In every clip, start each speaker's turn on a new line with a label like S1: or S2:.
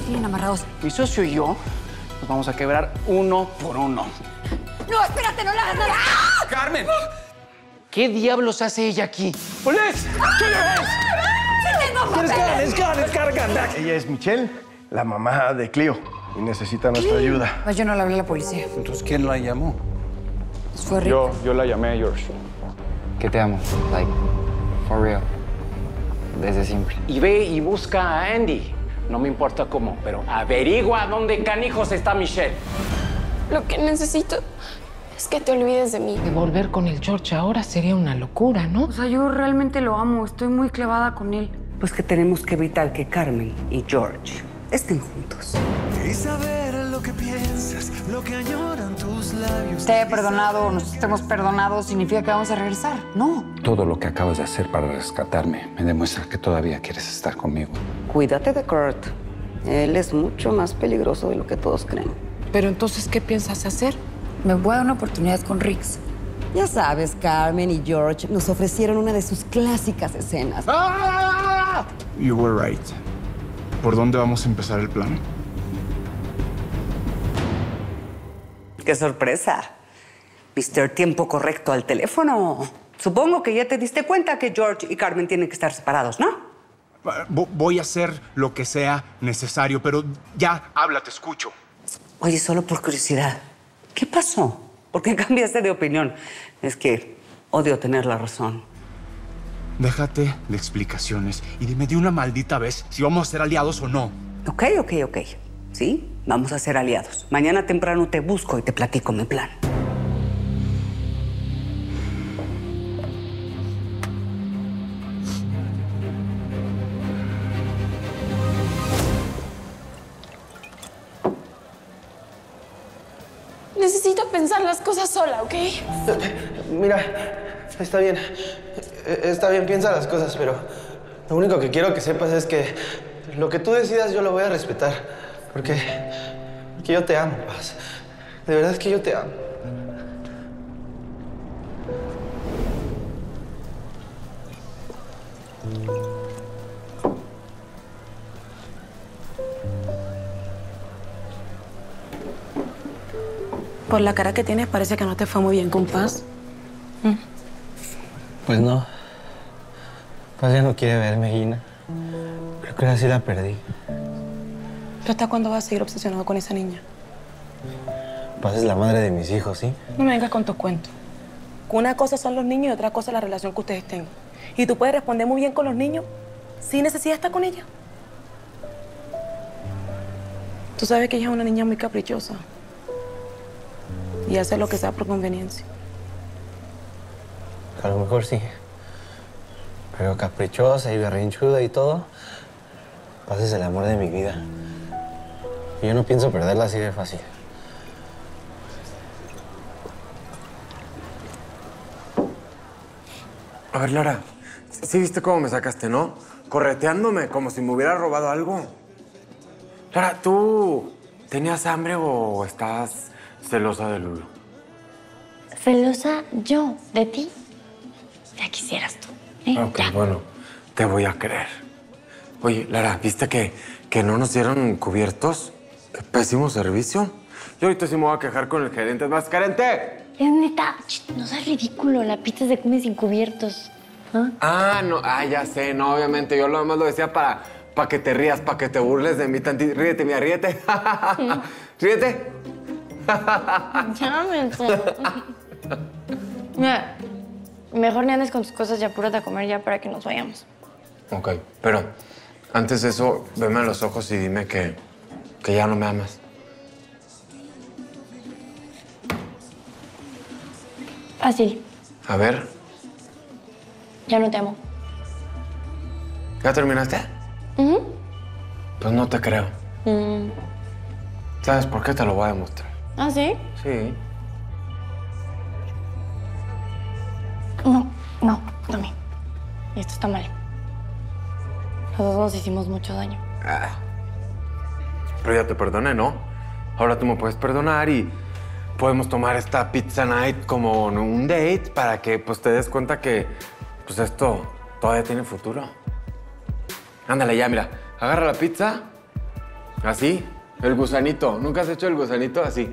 S1: siguen amarrados.
S2: Mi socio y yo nos vamos a quebrar uno por uno.
S1: ¡No, espérate, no le hagas nada! ¡Ah!
S2: ¡Carmen! ¿Qué diablos hace ella aquí?
S3: ¡Police! ¿Qué es?
S1: ¡Sí tengo papeles!
S3: Ella es Michelle, la mamá de Clio, y necesita nuestra ayuda.
S1: Pues yo no le hablé a la policía.
S2: Entonces, ¿quién la llamó?
S1: Pues fue Rick.
S4: Yo la llamé a George.
S5: Que te amo, like, for real. Desde siempre.
S2: Y ve y busca a Andy. No me importa cómo, pero averigua dónde canijos está Michelle.
S6: Lo que necesito es que te olvides de mí.
S7: De volver con el George ahora sería una locura, ¿no?
S1: O sea, yo realmente lo amo. Estoy muy clavada con él.
S8: Pues que tenemos que evitar que Carmen y George estén juntos.
S9: Y saber lo que piensas, lo que añoran tus labios.
S1: Te he perdonado o nos estemos perdonados significa que vamos a regresar. No.
S5: Todo lo que acabas de hacer para rescatarme me demuestra que todavía quieres estar conmigo.
S8: Cuídate de Kurt. Él es mucho más peligroso de lo que todos creen.
S7: Pero entonces, ¿qué piensas hacer?
S1: Me voy a dar una oportunidad con Riggs.
S8: Ya sabes, Carmen y George nos ofrecieron una de sus clásicas escenas.
S4: You were right. ¿Por dónde vamos a empezar el plan?
S8: ¡Qué sorpresa! Mr. Tiempo Correcto al teléfono. Supongo que ya te diste cuenta que George y Carmen tienen que estar separados, ¿no?
S4: Voy a hacer lo que sea necesario, pero ya, habla, te escucho.
S8: Oye, solo por curiosidad, ¿qué pasó? ¿Por qué cambiaste de opinión? Es que odio tener la razón.
S4: Déjate de explicaciones y dime de una maldita vez si vamos a ser aliados o no.
S8: Ok. Sí, vamos a ser aliados. Mañana temprano te busco y te platico mi plan.
S6: Necesito pensar las cosas sola, ¿ok?
S10: Mira, está bien. Está bien, piensa las cosas, pero lo único que quiero que sepas es que lo que tú decidas yo lo voy a respetar. Porque yo te amo, Paz. De verdad es que yo te amo.
S6: Por la cara que tienes, parece que no te fue muy bien con Paz.
S10: Pues no. Paz ya no quiere verme, Gina. Creo que ahora sí la perdí.
S6: ¿Tú hasta cuándo vas a seguir obsesionado con esa niña?
S10: Paz es la madre de mis hijos, ¿sí?
S6: No me vengas con tus cuentos. Una cosa son los niños y otra cosa es la relación que ustedes tengan. Y tú puedes responder muy bien con los niños sin necesidad de estar con ella. Tú sabes que ella es una niña muy caprichosa. Y hace lo que sea por conveniencia.
S10: A lo mejor sí. Pero caprichosa y berrinchuda y todo, Paz es el amor de mi vida. Y yo no pienso perderla así de fácil.
S11: A ver, Lara, ¿sí viste cómo me sacaste, no? Correteándome como si me hubiera robado algo. Lara, ¿tú tenías hambre o estás celosa de Lulu?
S12: ¿Celosa yo de ti? Ya quisieras tú.
S11: Ok, bueno, te voy a creer. Oye, Lara, ¿viste que no nos dieron cubiertos? ¡Qué pésimo servicio! Yo ahorita sí me voy a quejar con el gerente. Es más, ¡gerente!
S12: Es neta, no seas ridículo, la pizza se come sin cubiertos.
S11: No, ya sé, no, obviamente. Yo lo demás lo decía para que te rías, para que te burles de mí tantito. Ríete, mira, ríete. Ríete.
S12: Ya me sé. Mira, mejor ni andes con tus cosas y apúrate a comer ya para que nos vayamos.
S11: Ok, pero antes de eso, veme a los ojos y dime que ya no me amas.
S12: Fácil.
S11: A ver,
S12: Ya no te amo.
S11: ¿ya terminaste? Pues no te creo. ¿Sabes por qué? Te lo voy a demostrar.
S12: ¿Ah, sí?
S11: Sí.
S12: No, Tommy. Esto está mal. Los dos nos hicimos mucho daño.
S11: Pero ya te perdoné, ¿no? Ahora tú me puedes perdonar y podemos tomar esta pizza night como un date para que pues, te des cuenta que pues, esto todavía tiene futuro. Ándale ya, mira. Agarra la pizza ¿Así? El gusanito. ¿Nunca has hecho el gusanito así?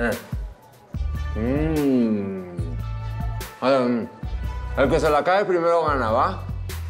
S11: El que se la cae primero gana, ¿va?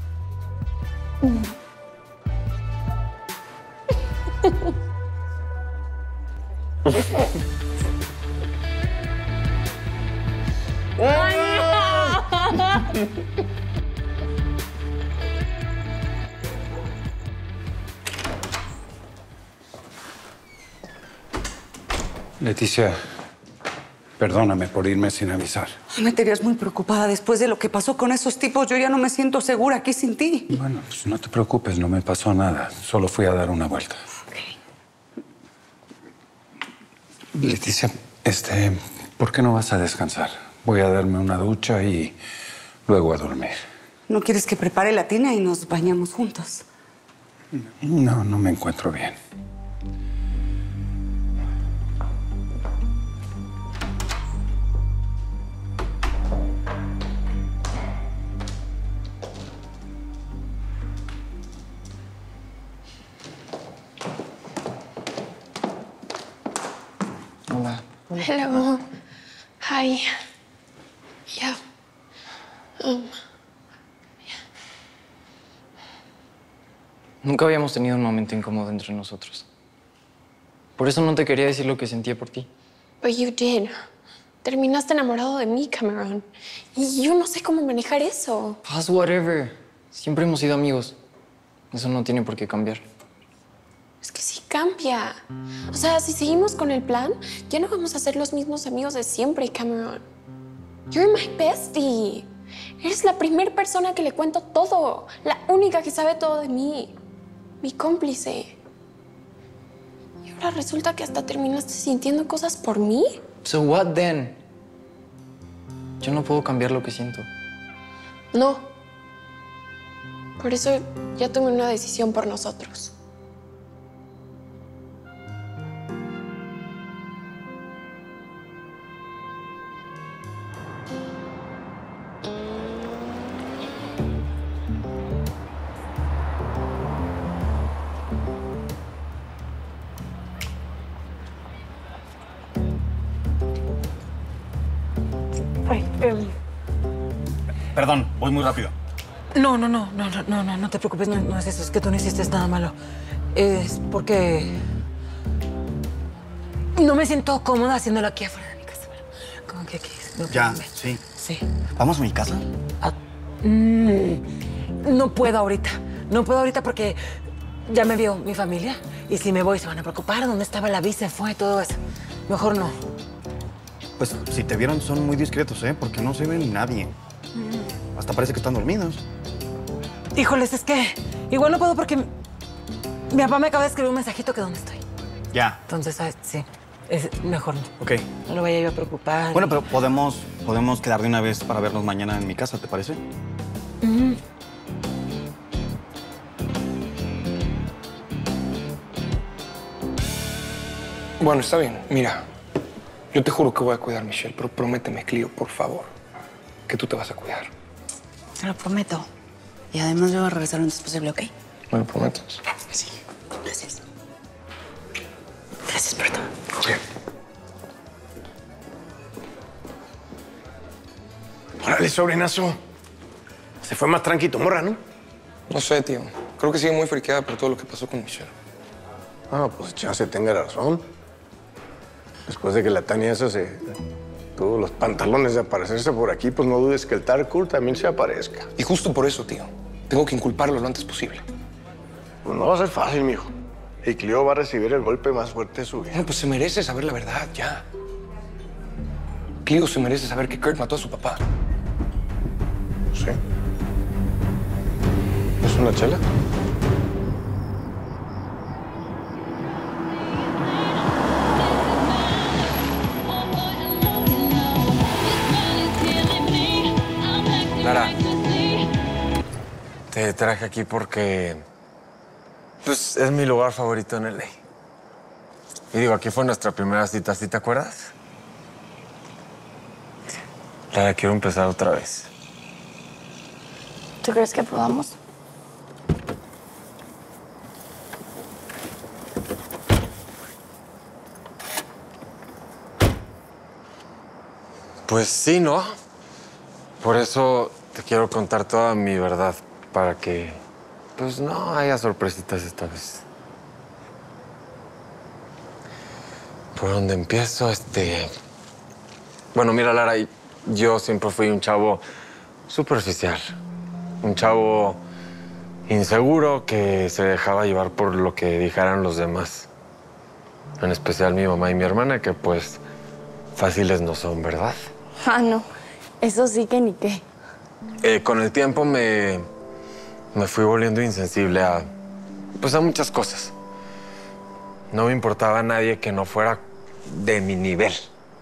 S13: Leticia, perdóname por irme sin avisar.
S8: Me tenías muy preocupada después de lo que pasó con esos tipos. Yo ya no me siento segura aquí sin ti.
S13: Bueno, pues no te preocupes, no me pasó nada. Solo fui a dar una vuelta. Leticia, ¿por qué no vas a descansar? Voy a darme una ducha y luego a dormir.
S8: ¿No quieres que prepare la tina y nos bañamos juntos?
S13: No, no me encuentro bien.
S5: Hola.
S14: Hello. Hi. Yeah.
S5: Nunca habíamos tenido un momento incómodo entre nosotros. Por eso no te quería decir lo que sentía por ti.
S14: But you did. Terminaste enamorado de mí, Cameron. Y yo no sé cómo manejar eso.
S5: Paz, whatever. Siempre hemos sido amigos. Eso no tiene por qué cambiar.
S14: Es que sí cambia. O sea, si seguimos con el plan, ya no vamos a ser los mismos amigos de siempre, Cameron. You're my bestie. Eres la primera persona que le cuento todo. La única que sabe todo de mí. Mi cómplice. Y ahora resulta que hasta terminaste sintiendo cosas por mí.
S5: So what then? Yo no puedo cambiar lo que siento.
S14: No. Por eso ya tomé una decisión por nosotros.
S4: Perdón, voy muy rápido.
S6: No te preocupes, no es eso, es que tú no hiciste nada malo. Es porque no me siento cómoda haciéndolo aquí afuera de mi casa. Como que aquí. No,
S4: Ya, sí.
S6: Sí.
S4: ¿Vamos a mi casa?
S6: No puedo ahorita. No puedo ahorita porque ya me vio mi familia. Y si me voy se van a preocupar. ¿Dónde estaba la visa? Fue todo eso. Mejor no.
S4: Pues si te vieron son muy discretos, ¿eh? Porque no se ve nadie. Hasta parece que están dormidos.
S6: Híjoles, es que igual no puedo porque mi papá me acaba de escribir un mensajito que dónde estoy.
S4: Ya.
S6: Entonces, ¿sabes? Sí, es mejor no.
S4: Ok.
S6: No lo vaya yo a preocupar.
S4: Bueno, pero podemos quedar de una vez para vernos mañana en mi casa, ¿te parece?
S15: Bueno, está bien. Mira, yo te juro que voy a cuidar a Michelle, pero prométeme, Clio, por favor, que tú te vas a cuidar.
S8: Te lo prometo. Y además yo voy a regresar lo antes posible, ¿ok?
S15: ¿Me lo prometes?
S8: Sí. Gracias. Gracias por todo.
S15: Ok.
S3: Órale, sobrinazo. Se fue más tranquilo, morra, ¿no?
S15: No sé, tío. Creo que sigue muy friqueada por todo lo que pasó con Michelle.
S3: Ah, pues chance tenga razón. Después de que la Tania esa se tuvo los pantalones de aparecerse por aquí, pues no dudes que el Tarkur también se aparezca.
S15: Y justo por eso, tío, tengo que inculparlo lo antes posible.
S3: Pues no va a ser fácil, mijo. Y Clio va a recibir el golpe más fuerte de su vida.
S15: No, pues se merece saber la verdad, ya. Clio se merece saber que Kurt mató a su papá.
S3: Sí. ¿Es una chela?
S11: Lara, te traje aquí porque pues es mi lugar favorito en LA. Y digo, aquí fue nuestra primera cita, ¿sí te acuerdas? Lara, quiero empezar otra vez.
S12: ¿Tú crees que podamos?
S11: Pues sí, ¿no? Por eso te quiero contar toda mi verdad, para que, pues, no haya sorpresitas esta vez. ¿Por dónde empiezo? Bueno, mira, Lara, yo siempre fui un chavo superficial. Un chavo inseguro que se dejaba llevar por lo que dijeran los demás. En especial mi mamá y mi hermana, que pues fáciles no son, ¿verdad?
S12: Ah, no. Eso sí que ni qué.
S11: Con el tiempo me fui volviendo insensible a muchas cosas. No me importaba a nadie que no fuera de mi nivel.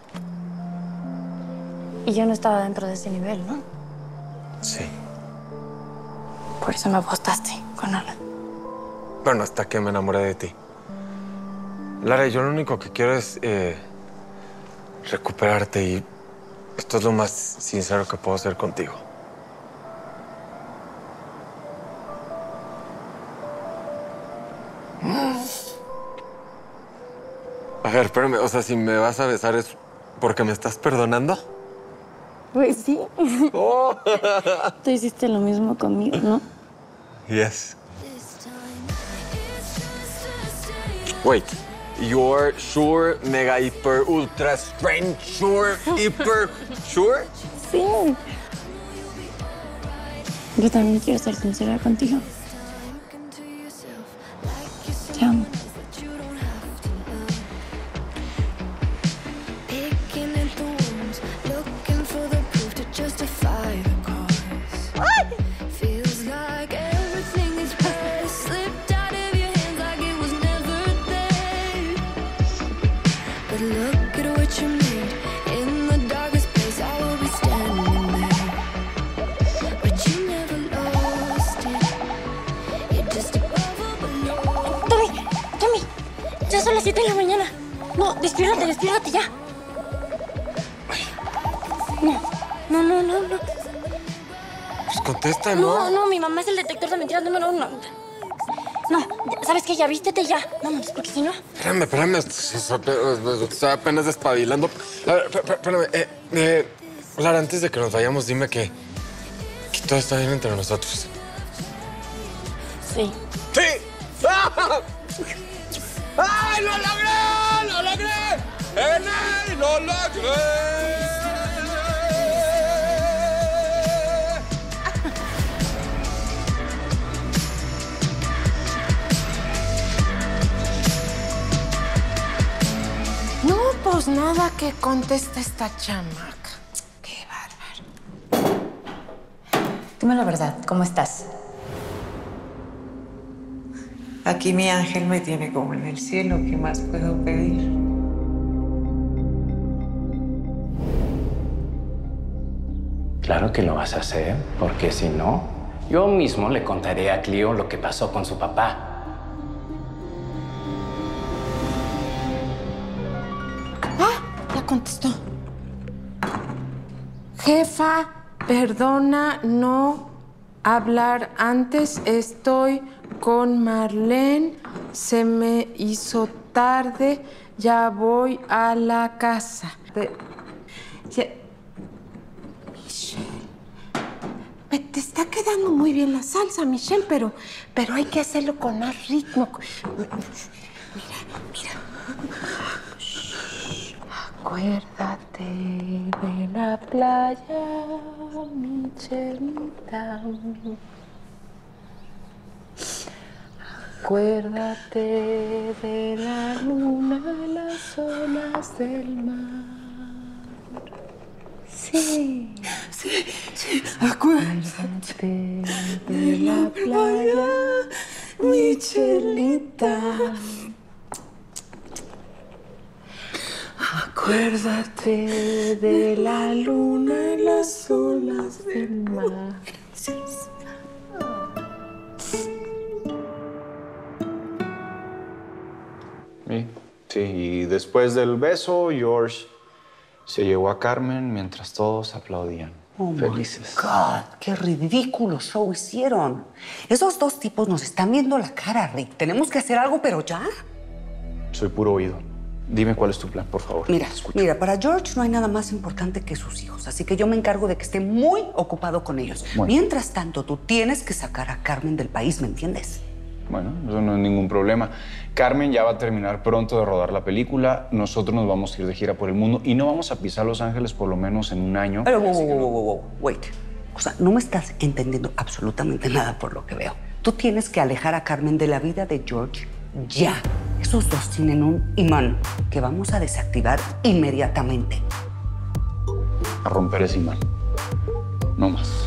S12: Y yo no estaba dentro de ese nivel, ¿no?
S11: Sí.
S12: Por eso me apostaste con Alan.
S11: Bueno, hasta que me enamoré de ti. Lara, yo lo único que quiero es recuperarte y esto es lo más sincero que puedo hacer contigo. A ver, espérame, o sea, si me vas a besar es porque me estás perdonando.
S12: Pues sí.
S11: Oh.
S12: Tú hiciste lo mismo conmigo, ¿no?
S11: Yes. Wait, you're sure, mega, hyper, ultra, strange, sure, hyper, sure?
S12: Sí. Yo también quiero ser sincera contigo. Te amo.
S14: Ya son las 7 de la mañana. No, despiértate ya. No.
S11: Pues contesta, ¿no?
S14: No, mi mamá es el detector de mentiras número 1. No, ¿sabes qué? Ya vístete ya. Vámonos, porque si no...
S11: Espérame. Estoy apenas despabilando. A ver, espérame. Lara, antes de que nos vayamos, dime que todo está bien entre nosotros.
S14: Sí.
S11: ¡Sí! ¡Ah! ¡Ay, lo logré! ¡Lo logré! ¡En él lo logré!
S7: No, pues nada que contesta esta chamaca. Qué bárbaro.
S16: Dime la verdad, ¿cómo estás?
S6: Aquí mi ángel me tiene como en el cielo. ¿Qué más puedo pedir?
S2: Claro que lo vas a hacer, porque si no, yo mismo le contaré a Clio lo que pasó con su papá.
S7: Ah, ya contestó. Jefa, perdona no hablar antes. Estoy con Marlene. Se me hizo tarde. Ya voy a la casa. Te está quedando muy bien la salsa, Michelle, pero hay que hacerlo con más ritmo. Mira. Acuérdate de la playa, Michelita. Acuérdate de la luna, las olas del mar. Sí. Acuérdate de la playa, Michelita. Acuérdate de la luna y las olas del mar.
S17: Sí, y después del beso, George se llevó a Carmen mientras todos aplaudían.
S8: Oh,
S17: felices.
S8: My God, qué ridículo show hicieron. Esos dos tipos nos están viendo la cara, Rick. Tenemos que hacer algo, pero ya.
S17: Soy puro oído. Dime cuál es tu plan, por favor.
S8: Mira, para George no hay nada más importante que sus hijos, así que yo me encargo de que esté muy ocupado con ellos.
S17: Bueno.
S8: Mientras tanto, tú tienes que sacar a Carmen del país, ¿me entiendes?
S17: Bueno, eso no es ningún problema. Carmen ya va a terminar pronto de rodar la película. Nosotros nos vamos a ir de gira por el mundo y no vamos a pisar Los Ángeles por lo menos en un año.
S8: Pero, wait. O sea, no me estás entendiendo absolutamente nada por lo que veo. Tú tienes que alejar a Carmen de la vida de George ya. Esos dos tienen un imán que vamos a desactivar inmediatamente.
S17: A romper ese imán. No más.